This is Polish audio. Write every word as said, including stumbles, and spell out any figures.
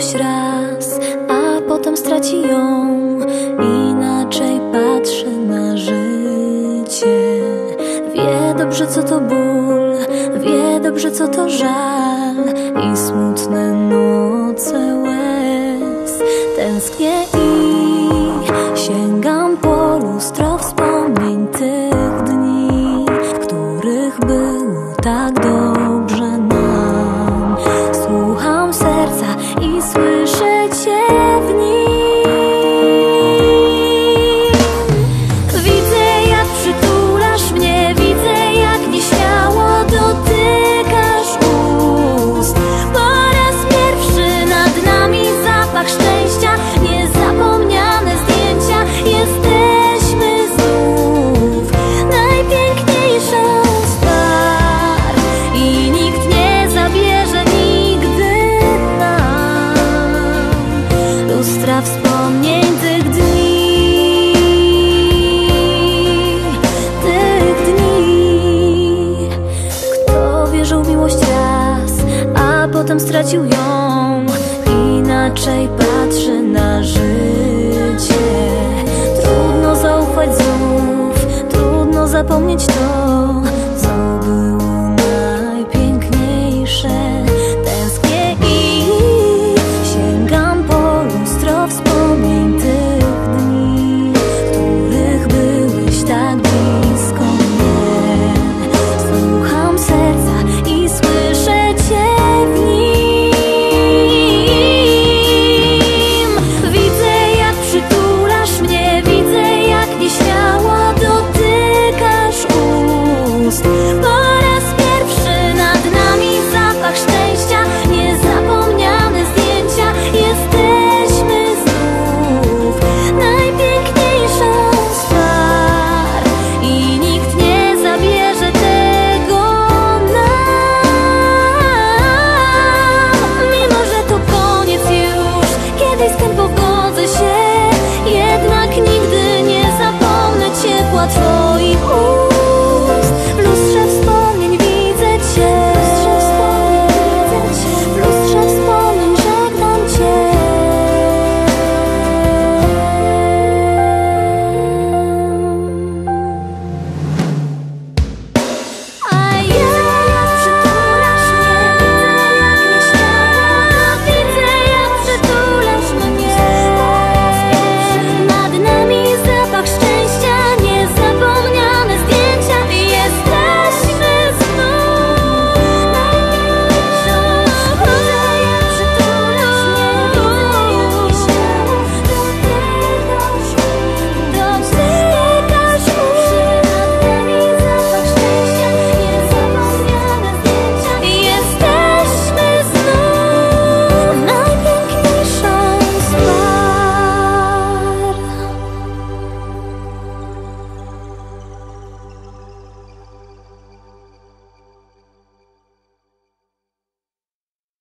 miłość raz, a potem straci ją. Inaczej patrzy na życie. Wie dobrze, co to ból, wie dobrze, co to żal i smutne noce łez. Tęsknię i sięgam po lustro wspomnień tych dni, w których było tak dobrze nam. Słucham serca i słyszę Cię w nim. Widzę, jak przytulasz mnie, widzę, jak nieśmiało dotykasz ust. Po raz pierwszy nad nami zapach szczęścia, niezapomniane zdjęcia. Jesteśmy znów najpiękniejszą z par i nikt nie zabierze nigdy nam lustra wspomnień tych dni, tych dni. Kto wierzył w miłość raz, a potem stracił ją, inaczej patrzy na życie. Trudno zaufać znów, trudno zapomnieć to,